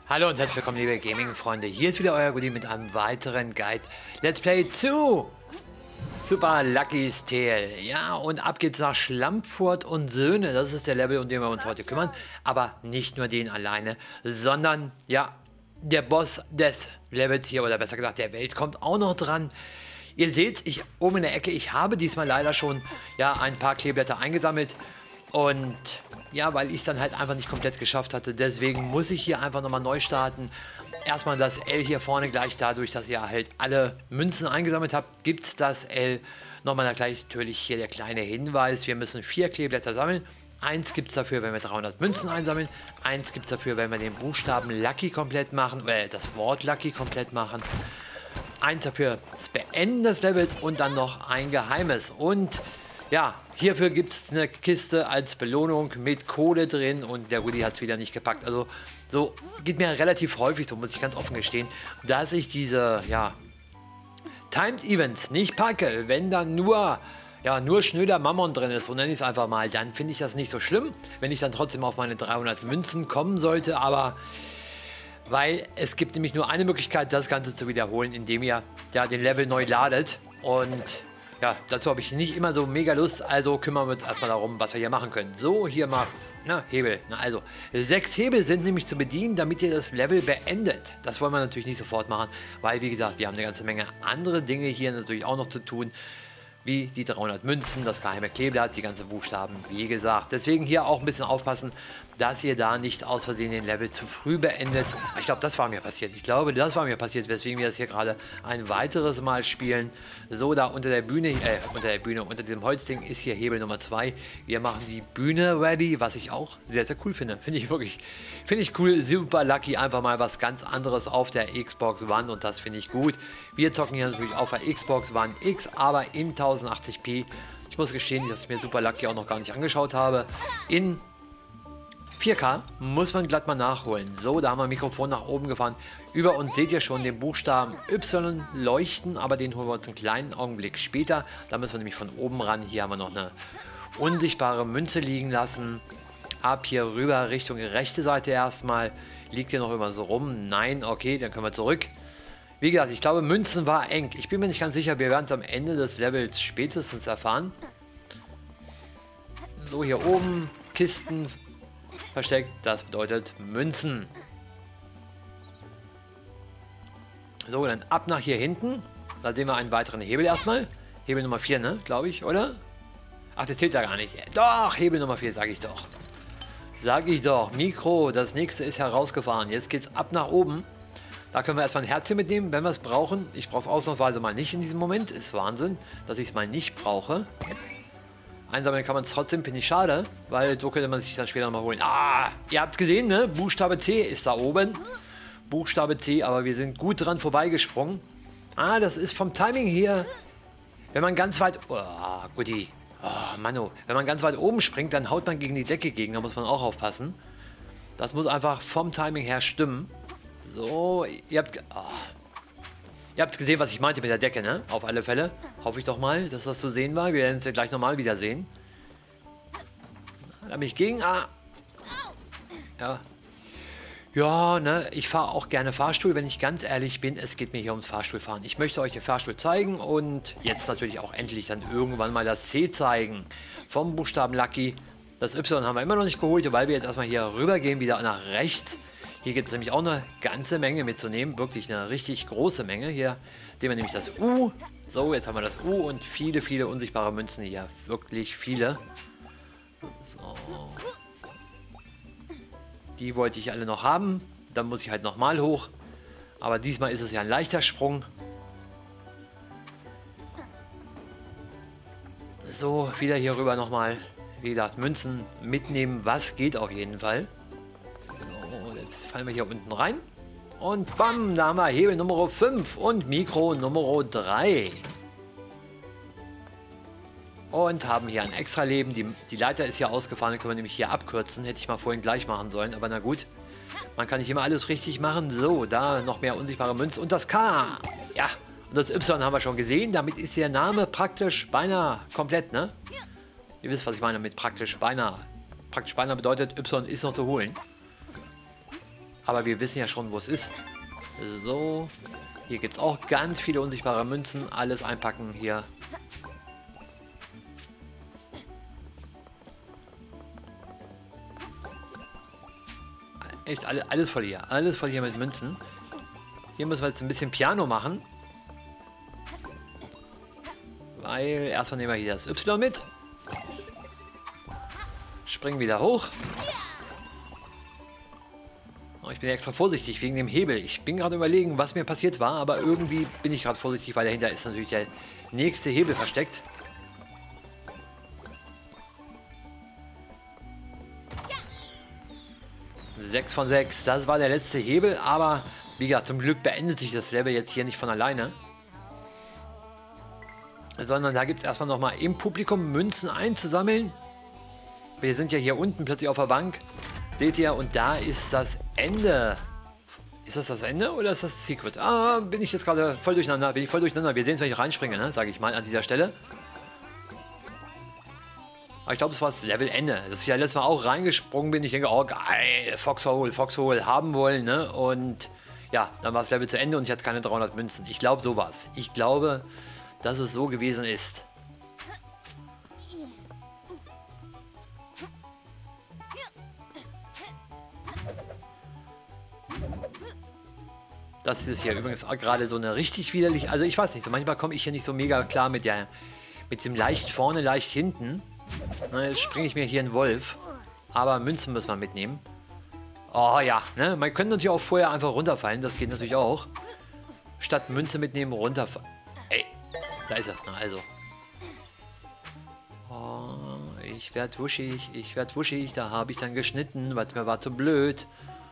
Hallo und herzlich willkommen, liebe Gaming-Freunde. Hier ist wieder euer Goodie mit einem weiteren Guide. Let's Play zu Super Lucky's Tale. Ja, und ab geht's nach Schlampfurt und Söhne. Das ist der Level, um den wir uns heute kümmern. Aber nicht nur den alleine, sondern, ja, der Boss des Levels hier, oder besser gesagt der Welt, kommt auch noch dran. Ihr seht, oben in der Ecke, ich habe diesmal leider schon, ja, ein paar Kleeblätter eingesammelt. Und ja, weil ich es dann halt einfach nicht komplett geschafft hatte. Deswegen muss ich hier einfach nochmal neu starten. Erstmal das L hier vorne, gleich dadurch, dass ihr halt alle Münzen eingesammelt habt, gibt es das L. Nochmal gleich natürlich hier der kleine Hinweis. Wir müssen 4 Kleeblätter sammeln. 1 gibt es dafür, wenn wir 300 Münzen einsammeln. 1 gibt es dafür, wenn wir den Buchstaben Lucky komplett machen, das Wort Lucky komplett machen. 1 dafür das Beenden des Levels und dann noch ein Geheimes. Und ja, hierfür gibt es eine Kiste als Belohnung mit Kohle drin und der Woody hat es wieder nicht gepackt. Also so geht mir relativ häufig so, muss ich ganz offen gestehen, dass ich diese, ja, Timed Events nicht packe. Wenn dann nur schnöder Mammon drin ist, so nenne ich es einfach mal, dann finde ich das nicht so schlimm, wenn ich dann trotzdem auf meine 300 Münzen kommen sollte, aber weil es gibt nämlich nur eine Möglichkeit, das Ganze zu wiederholen, indem ihr ja den Level neu ladet. Und ja, dazu habe ich nicht immer so mega Lust, also kümmern wir uns erstmal darum, was wir hier machen können. So, hier mal, Hebel. Also, 6 Hebel sind nämlich zu bedienen, damit ihr das Level beendet. Das wollen wir natürlich nicht sofort machen, weil, wie gesagt, wir haben eine ganze Menge andere Dinge hier natürlich auch noch zu tun, wie die 300 Münzen, das geheime Kleeblatt, die ganzen Buchstaben, wie gesagt. Deswegen hier auch ein bisschen aufpassen, dass ihr da nicht aus Versehen den Level zu früh beendet. Ich glaube, das war mir passiert. Weswegen wir das hier gerade ein weiteres Mal spielen. So, da unter diesem Holzding ist hier Hebel Nummer 2. Wir machen die Bühne ready, was ich auch sehr, sehr cool finde. Finde ich cool. Super Lucky, einfach mal was ganz anderes auf der Xbox One und das finde ich gut. Wir zocken hier natürlich auf der Xbox One X, aber in 1080p. Ich muss gestehen, dass ich mir Super Lucky auch noch gar nicht angeschaut habe. In 4K muss man glatt mal nachholen. So, da haben wir ein Mikrofon nach oben gefahren. Über uns seht ihr schon den Buchstaben Y leuchten, aber den holen wir uns einen kleinen Augenblick später. Da müssen wir nämlich von oben ran. Hier haben wir noch eine unsichtbare Münze liegen lassen. Ab hier rüber Richtung rechte Seite erstmal. Liegt hier noch immer so rum? Nein, okay, dann können wir zurück. Wie gesagt, ich glaube, Münzen war eng. Ich bin mir nicht ganz sicher, wir werden es am Ende des Levels spätestens erfahren. So, hier oben Kisten versteckt, das bedeutet Münzen. So, dann ab nach hier hinten. Da sehen wir einen weiteren Hebel erstmal. Hebel Nummer 4, ne? Glaube ich, oder? Ach, der zählt ja gar nicht. Doch, Hebel Nummer 4, sage ich doch. Mikro, das nächste ist herausgefahren. Jetzt geht's ab nach oben. Da können wir erstmal ein Herzchen mitnehmen, wenn wir es brauchen. Ich brauche es ausnahmsweise mal nicht in diesem Moment. Ist Wahnsinn, dass ich es mal nicht brauche. Einsammeln kann man es trotzdem, finde ich schade, weil so könnte man sich dann später nochmal holen. Ah, ihr habt es gesehen, ne? Buchstabe C ist da oben. Buchstabe C, aber wir sind gut dran vorbeigesprungen. Ah, das ist vom Timing hier. Wenn man ganz weit... Oh, Goodie. Oh, Mano. Wenn man ganz weit oben springt, dann haut man gegen die Decke gegen. Da muss man auch aufpassen. Das muss einfach vom Timing her stimmen. So, ihr habt gesehen, was ich meinte mit der Decke, ne? Auf alle Fälle. Hoffe ich doch mal, dass das zu sehen war. Wir werden es ja gleich nochmal wieder sehen. Da bin ich gegen. Ah. Ja. Ja, ne? Ich fahre auch gerne Fahrstuhl, wenn ich ganz ehrlich bin. Es geht mir hier ums Fahrstuhlfahren. Ich möchte euch den Fahrstuhl zeigen und jetzt natürlich auch endlich dann irgendwann mal das C zeigen. Vom Buchstaben Lucky. Das Y haben wir immer noch nicht geholt, weil wir jetzt erstmal hier rüber gehen, wieder nach rechts. Hier gibt es nämlich auch eine ganze Menge mitzunehmen, wirklich eine richtig große Menge. Hier sehen wir nämlich das U. So, jetzt haben wir das U und viele, viele unsichtbare Münzen hier. Wirklich viele. So. Die wollte ich alle noch haben. Dann muss ich halt nochmal hoch. Aber diesmal ist es ja ein leichter Sprung. So, wieder hier rüber nochmal. Wie gesagt, Münzen mitnehmen, was geht auf jeden Fall. Jetzt fallen wir hier unten rein. Und bam, da haben wir Hebel Nummer 5 und Mikro Nummer 3. Und haben hier ein extra Leben. Die Leiter ist hier ausgefahren, können wir nämlich hier abkürzen. Hätte ich mal vorhin gleich machen sollen, aber na gut. Man kann nicht immer alles richtig machen. So, da noch mehr unsichtbare Münzen. Und das K. Ja, und das Y haben wir schon gesehen. Damit ist der Name praktisch beinahe komplett, ne? Ihr wisst, was ich meine mit praktisch beinahe. Praktisch beinahe bedeutet, Y ist noch zu holen. Aber wir wissen ja schon, wo es ist. So. Hier gibt es auch ganz viele unsichtbare Münzen. Alles einpacken hier. Echt, alles voll hier. Alles voll hier mit Münzen. Hier müssen wir jetzt ein bisschen Piano machen. Weil erstmal nehmen wir hier das Y mit. Springen wieder hoch. Oh, ich bin extra vorsichtig wegen dem Hebel. Ich bin gerade überlegen, was mir passiert war, aber irgendwie bin ich gerade vorsichtig, weil dahinter ist natürlich der nächste Hebel versteckt. Sechs von 6. Das war der letzte Hebel, aber wie gesagt, zum Glück beendet sich das Level jetzt hier nicht von alleine. Sondern da gibt es erstmal nochmal im Publikum Münzen einzusammeln. Wir sind ja hier unten plötzlich auf der Bank. Seht ihr, und da ist das Ende. Ist das das Ende oder ist das Secret? Ah, bin ich jetzt gerade voll durcheinander. Bin ich voll durcheinander. Wir sehen es, wenn ich reinspringe, ne? Sage ich mal an dieser Stelle. Aber ich glaube, es war das Levelende. Dass ich ja letztes Mal auch reingesprungen bin. Ich denke, oh geil, Foxhole haben wollen, ne? Und ja, dann war das Level zu Ende und ich hatte keine 300 Münzen. Ich glaube, so war es. Ich glaube, dass es so gewesen ist. Das ist hier übrigens auch gerade so eine richtig widerlich. Also ich weiß nicht, so manchmal komme ich hier nicht so mega klar mit dem leicht vorne, leicht hinten. Na, jetzt springe ich mir hier einen Wolf. Aber Münzen müssen wir mitnehmen. Oh ja, ne? Man könnte natürlich auch vorher einfach runterfallen. Das geht natürlich auch. Statt Münze mitnehmen, runterfallen. Ey, da ist er. Na, also. Oh, ich werde wuschig. Da habe ich dann geschnitten, weil es mir war zu blöd.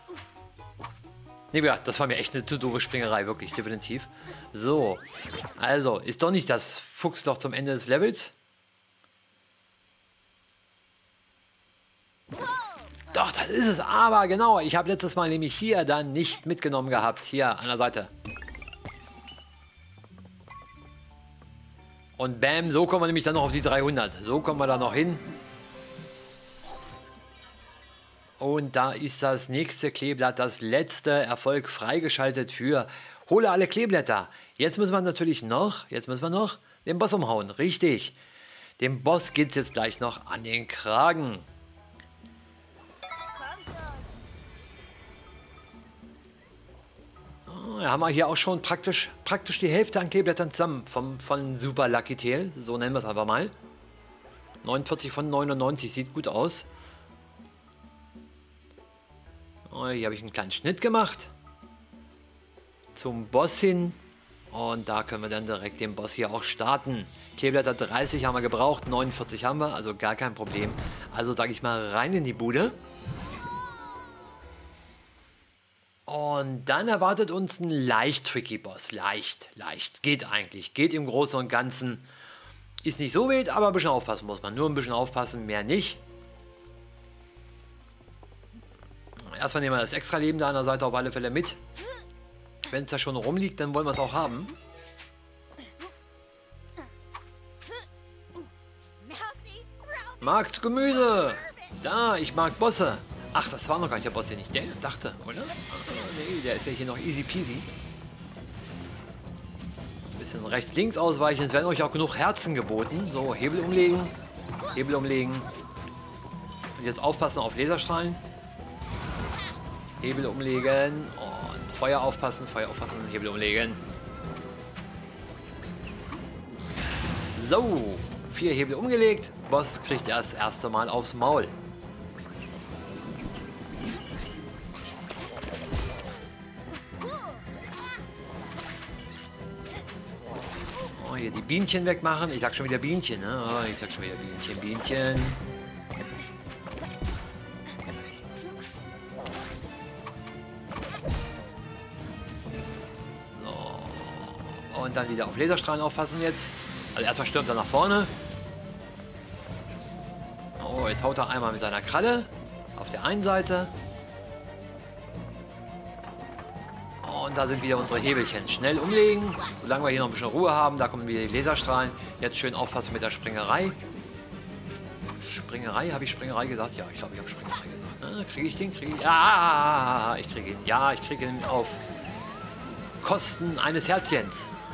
Nee, ja, das war mir echt eine zu doofe Springerei, wirklich, definitiv. So, also, ist doch nicht das Fuchsloch zum Ende des Levels? Doch, das ist es, aber genau, ich habe letztes Mal nämlich hier dann nicht mitgenommen gehabt, hier an der Seite. Und bam, so kommen wir nämlich dann noch auf die 300. So kommen wir da noch hin. Und da ist das nächste Kleeblatt, das letzte Erfolg freigeschaltet für hole alle Kleeblätter. Jetzt müssen wir natürlich noch, den Boss umhauen. Richtig. Dem Boss geht es jetzt gleich noch an den Kragen. Oh, da haben wir hier auch schon praktisch die Hälfte an Kleeblättern zusammen von Super Lucky Tail. So nennen wir es einfach mal. 49 von 99, sieht gut aus. Hier habe ich einen kleinen Schnitt gemacht zum Boss hin und da können wir dann direkt den Boss hier auch starten. Kleeblätter 30 haben wir gebraucht, 49 haben wir, also gar kein Problem. Also sage ich mal rein in die Bude. Und dann erwartet uns ein leicht tricky Boss. Leicht. Geht eigentlich. Geht im Großen und Ganzen. Ist nicht so wild, aber ein bisschen aufpassen muss man. Nur ein bisschen aufpassen, mehr nicht. Erstmal nehmen wir das extra Leben da an der Seite auf alle Fälle mit. Wenn es da schon rumliegt, dann wollen wir es auch haben. Magst Gemüse? Da, ich mag Bosse. Ach, das war noch gar nicht der Boss, den ich dachte, oder? Nee, der ist ja hier noch easy peasy. Ein bisschen rechts, links ausweichen. Es werden euch auch genug Herzen geboten. So, Hebel umlegen. Und jetzt aufpassen auf Laserstrahlen. Hebel umlegen und Feuer aufpassen, Hebel umlegen. So, 4 Hebel umgelegt. Boss kriegt das erste Mal aufs Maul. Oh, hier die Bienchen wegmachen. Ich sag schon wieder Bienchen, ne? Oh, ich sag schon wieder Bienchen. Und dann wieder auf Laserstrahlen aufpassen jetzt. Also erstmal stürmt er nach vorne. Oh, jetzt haut er einmal mit seiner Kralle auf der einen Seite. Und da sind wieder unsere Hebelchen. Schnell umlegen, solange wir hier noch ein bisschen Ruhe haben. Da kommen wieder die Laserstrahlen. Jetzt schön aufpassen mit der Springerei. Springerei, habe ich Springerei gesagt? Ja, ich glaube, ich habe Springerei gesagt. Kriege ich den? Ja, ich kriege ihn. Ja, ich kriege ihn auf Kosten eines Herzchens.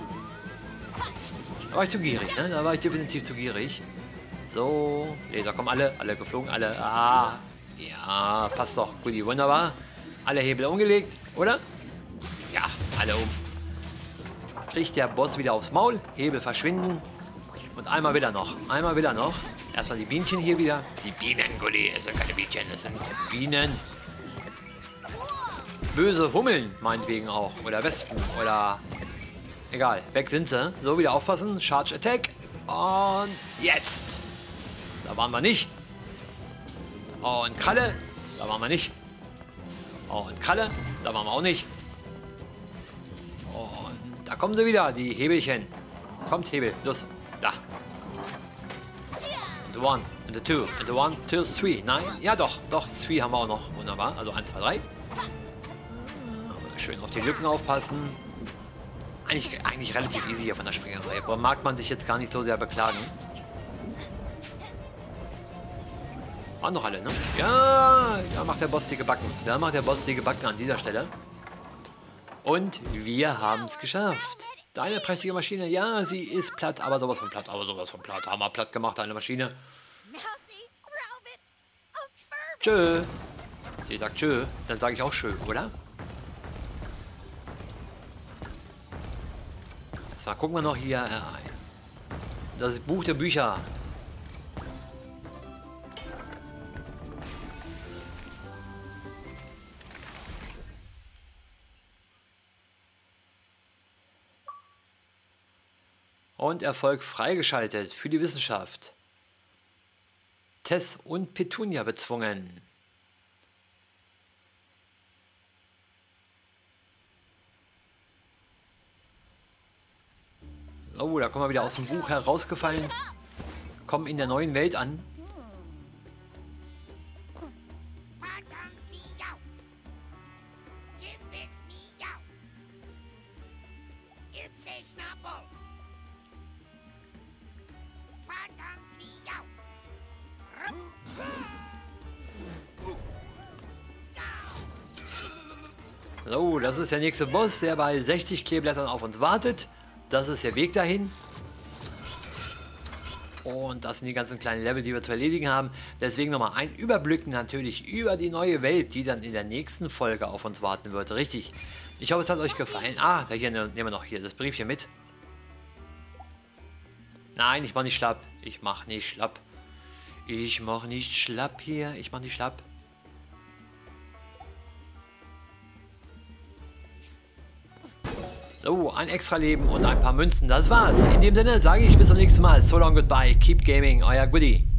Da war ich zu gierig, ne? Da war ich definitiv zu gierig. So, Laser kommen alle geflogen, alle. Ja, passt doch. Gut, wunderbar. Alle Hebel umgelegt, oder? Ja, alle um. Kriegt der Boss wieder aufs Maul, Hebel verschwinden. Und einmal will er noch. Erstmal die Bienchen hier wieder. Die Bienen, Gulli. Es sind keine Bienchen, es sind Bienen. Böse Hummeln, meinetwegen auch. Oder Wespen. Oder... Egal, weg sind sie. So, wieder aufpassen. Charge Attack. Und jetzt. Da waren wir nicht. Und Kralle. Da waren wir nicht. Und Kralle. Da waren wir auch nicht. Und da kommen sie wieder, die Hebelchen. Kommt, Hebel. Los. Da. And the one, and the two, and the one, two, three. Nein, ja doch, three haben wir auch noch. Wunderbar, also 1, 2, 3. Schön auf die Lücken aufpassen. Eigentlich relativ easy hier von der Springerei. Aber mag man sich jetzt gar nicht so sehr beklagen. Waren noch alle, ne? Ja, da macht der Boss dicke Backen. An dieser Stelle. Und wir haben es geschafft. Deine prächtige Maschine, ja, sie ist platt, aber sowas von platt. Haben wir platt gemacht, deine Maschine. Tschö. Sie sagt tschö, dann sage ich auch tschö, oder? Jetzt mal gucken wir noch hier. Das Buch der Bücher. Und Erfolg freigeschaltet für die Wissenschaft. Tess und Petunia bezwungen. Oh, da kommen wir wieder aus dem Buch herausgefallen. Kommen in der neuen Welt an. So, das ist der nächste Boss, der bei 60 Kleeblättern auf uns wartet. Das ist der Weg dahin. Und das sind die ganzen kleinen Level, die wir zu erledigen haben. Deswegen nochmal ein Überblick natürlich über die neue Welt, die dann in der nächsten Folge auf uns warten wird. Richtig. Ich hoffe, es hat euch gefallen. Da hier nehmen wir noch hier das Briefchen mit. Nein, ich mache nicht schlapp. Ich mache nicht schlapp hier. Ich mache nicht schlapp. So, ein extra Leben und ein paar Münzen. Das war's. In dem Sinne sage ich bis zum nächsten Mal. So long, goodbye. Keep gaming. Euer Goodie.